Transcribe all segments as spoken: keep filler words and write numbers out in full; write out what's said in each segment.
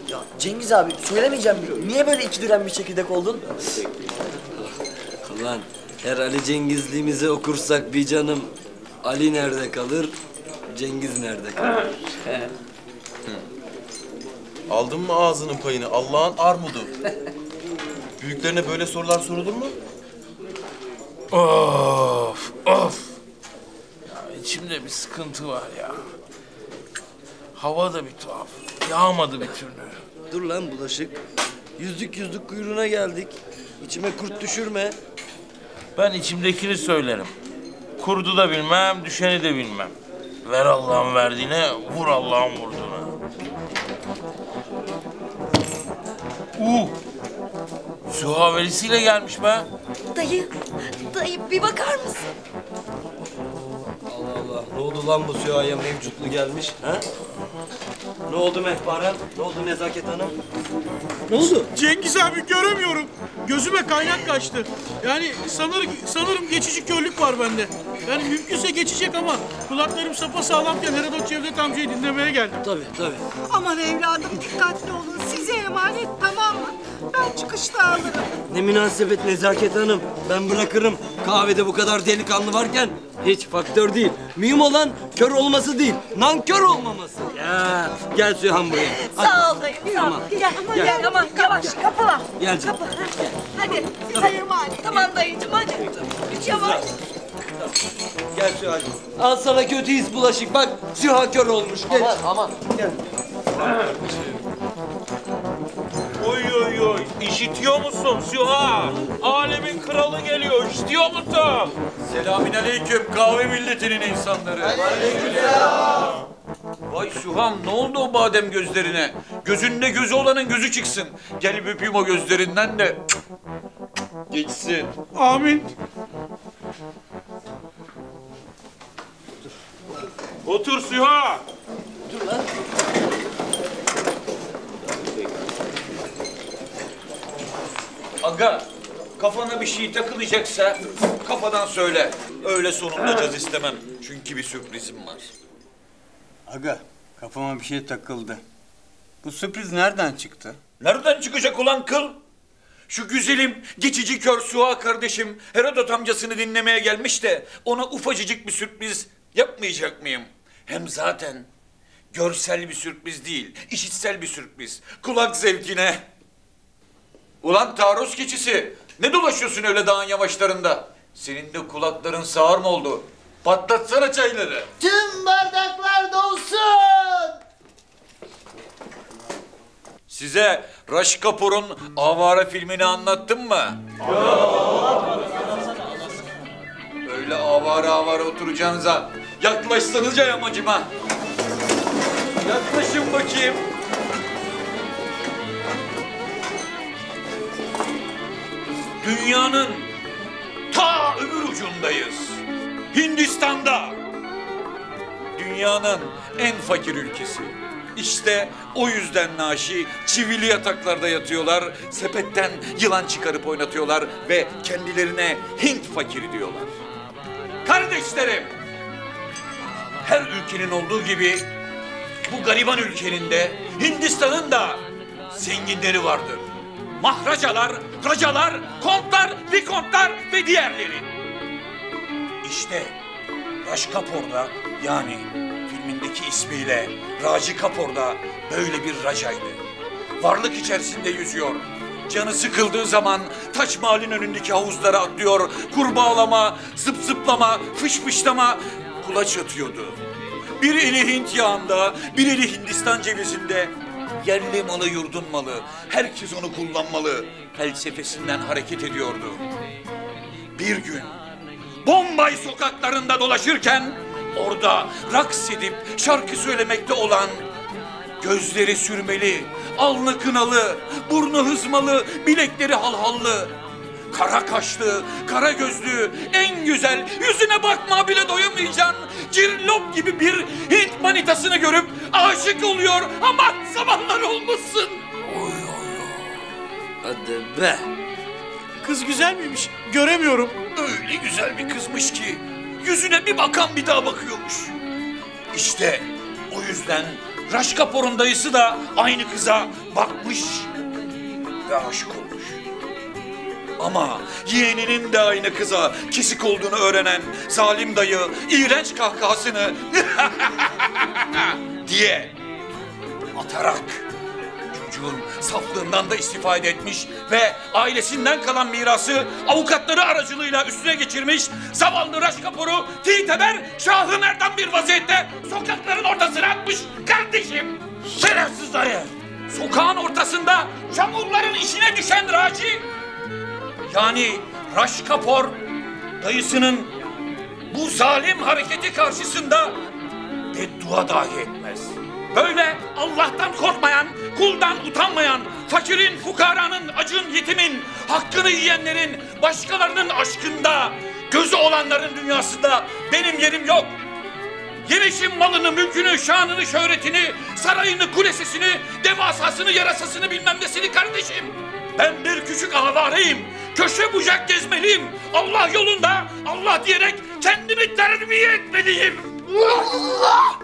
Ya Cengiz abi söylemeyeceğim. Niye böyle iki diren bir çekirdek oldun? Ulan her Ali Cengizliğimizi okursak bir canım, Ali nerede kalır, Cengiz nerede kalır? Aldın mı ağzının payını? Allah'ın armudu. Büyüklerine böyle sorular sorulur mu? Of, of. Ya içimde bir sıkıntı var ya. Hava da bir tuhaf. Yağmadı bir türlü. Dur lan bulaşık. Yüzlük yüzlük kuyruğuna geldik. İçime kurt düşürme. Ben içimdekini söylerim. Kurdu da bilmem, düşeni de bilmem. Ver Allah'ın verdiğine, vur Allah'ın vurduğuna. Uh! Su havelisiyle gelmiş be. Dayı, dayı bir bakar mısın? Allah Allah. Ne oldu lan bu Süha'ya mevcutlu gelmiş? Ha? Ne oldu Mehparen? Ne oldu Nezaket Hanım? Ne oldu? Cengiz abi göremiyorum. Gözüme kaynak kaçtı. Yani sanırım, sanırım geçici körlük var bende. Yani mümkünse geçecek ama kulaklarım sapasağlamken Herodot Cevdet amcayı dinlemeye geldim. Tabii tabii. Aman evladım dikkatli olun. Size emanet, tamam mı? Ben çıkışta alırım. Ne münasebet Nezaket Hanım. Ben bırakırım. Kahvede bu kadar delikanlı varken hiç faktör değil. Mühim olan kör olması değil, nankör olmaması. Ya gel Sühan buraya. Hadi. Sağ ol dayı, sağ ol. Tamam. Gel, aman gel, aman yavaş, kapıla. Gel canım. Kapı, hadi. Size emanet. Tamam dayıcığım, hadi. Yavaş. Gel Sühan. Al sana kötü his bulaşık. Bak Süha kör olmuş. Geç. Aman aman. Gel. Oy oy oy, işitiyor musun Süha? Alemin kralı geliyor, işitiyor musun? Selamünaleyküm kahve milletinin insanları. Aleykümselam. Vay Süham ne oldu o badem gözlerine? Gözünde gözü olanın gözü çıksın. Gel bir öpeyim o gözlerinden de geçsin. Amin. Otur Süha. Dur lan. Aga kafana bir şey takılacaksa kafadan söyle. Öyle sonunda caz istemem. Çünkü bir sürprizim var. Aga, kafama bir şey takıldı. Bu sürpriz nereden çıktı? Nereden çıkacak ulan kıl? Şu güzelim, geçici kör Suha kardeşim Herodot amcasını dinlemeye gelmiş de ona ufacıcık bir sürpriz yapmayacak mıyım? Hem zaten görsel bir sürpriz değil, işitsel bir sürpriz. Kulak zevkine. Ulan taarruz keçisi, ne dolaşıyorsun öyle dağın yamaçlarında? Senin de kulakların sağır mı oldu? Patlatsana çayları. Tüm bardaklar dolsun. Size Raş Kapur'un Avara filmini anlattım mı? Öyle avara avara oturacağınıza yaklaşsanıza yamacıma. Yaklaşın bakayım. Dünyanın ta öbür ucundayız. Hindistan'da. Dünyanın en fakir ülkesi. İşte o yüzden Naşi çivili yataklarda yatıyorlar, sepetten yılan çıkarıp oynatıyorlar ve kendilerine Hint fakiri diyorlar. Kardeşlerim, her ülkenin olduğu gibi bu gariban ülkenin de Hindistan'ın da zenginleri vardır. Mahracalar, racalar, kontlar, vikontlar ve diğerleri. İşte Raş Kapor'da yani filmindeki ismiyle Raci Kapor'da böyle bir racaydı. Varlık içerisinde yüzüyor. Canı sıkıldığı zaman Taç Mahal'in önündeki havuzlara atlıyor. Kurbağalama, zıp zıplama, fış fışlama kulaç atıyordu. Bir eli Hint yağında, bir eli Hindistan cevizinde. Yerli malı, yurdun malı. Herkes onu kullanmalı. Felsefesinden hareket ediyordu. Bir gün Bombay sokaklarında dolaşırken orada raks edip şarkı söylemekte olan, gözleri sürmeli, alnı kınalı, burnu hızmalı, bilekleri halhallı, kara kaşlı, kara gözlü, en güzel, yüzüne bakma bile doyamayacağın cirlop gibi bir Hint manitasını görüp aşık oluyor. Aman zamanlar olmasın. Oy oy oy. Hadi be. Kız güzel miymiş? Göremiyorum. Öyle güzel bir kızmış ki yüzüne bir bakan bir daha bakıyormuş. İşte o yüzden Raşkapor'un dayısı da aynı kıza bakmış ve aşık olmuş. Ama yeğeninin de aynı kıza kesik olduğunu öğrenen zalim dayı iğrenç kahkahasını diye atarak çocuğun saflığından da istifade etmiş ve ailesinden kalan mirası avukatları aracılığıyla üstüne geçirmiş, zavallı Raşkapor'u titeber şahı merdan bir vaziyette sokakların ortasına atmış kardeşim. Şerefsiz dayı! Sokağın ortasında çamurların içine düşen Raci, yani Raşkapor, dayısının bu zalim hareketi karşısında beddua dahi etmez. Böyle Allah'tan korkmayan, kuldan utanmayan, fakirin, fukaranın, acın, yetimin, hakkını yiyenlerin, başkalarının aşkında, gözü olanların dünyasında benim yerim yok. Yemişim malını, mülkünü, şanını, şöhretini, sarayını, kulesesini, devasasını, yarasasını bilmem nesini kardeşim. Ben bir küçük avareyim, köşe bucak gezmeliyim. Allah yolunda, Allah diyerek kendimi terbiye etmeliyim. Allah!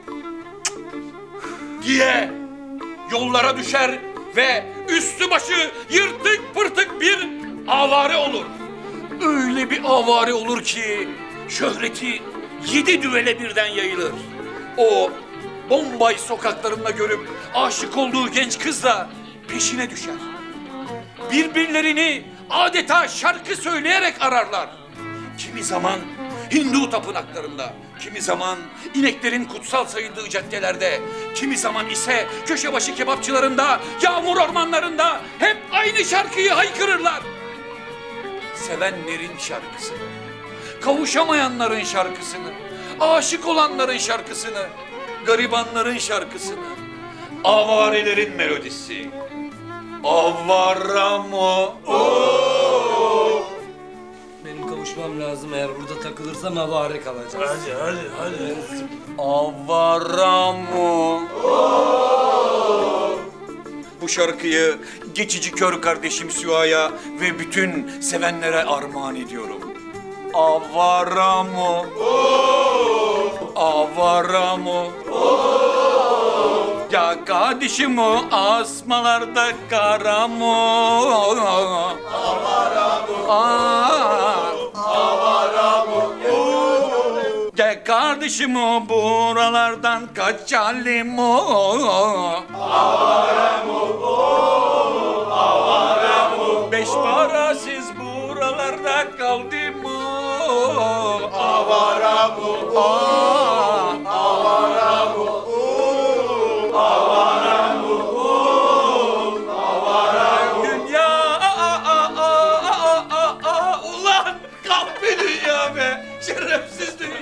Diye yollara düşer ve üstü başı yırtık pırtık bir avare olur. Öyle bir avare olur ki şöhreti yedi düvele birden yayılır. O Bombay sokaklarında görüp aşık olduğu genç kız da peşine düşer. Birbirlerini adeta şarkı söyleyerek ararlar. Kimi zaman Hindu tapınaklarında, kimi zaman ineklerin kutsal sayıldığı caddelerde, kimi zaman ise köşe başı kebapçılarında, yağmur ormanlarında hep aynı şarkıyı haykırırlar. Sevenlerin şarkısını, kavuşamayanların şarkısını, aşık olanların şarkısını, garibanların şarkısını, avarelerin melodisi. Avaramo. Benim kavuşmam lazım, eğer burada takılırsam avare kalacağız. Hadi hadi hadi. Avaramo. Bu şarkıyı geçici kör kardeşim Süha'ya ve bütün sevenlere armağan ediyorum. Avaramo. Avaramo. Ya kardeşim o asmalarda karamo. Avaramo. Avaramo. Ya kardeşim o buralardan kaçalım o. Avaramo. Avaramo. Beş parasız buralarda kaldım o. Avaramo. Avaramo. Dünya ulan kahpe dünya be, şerefsiz dünya.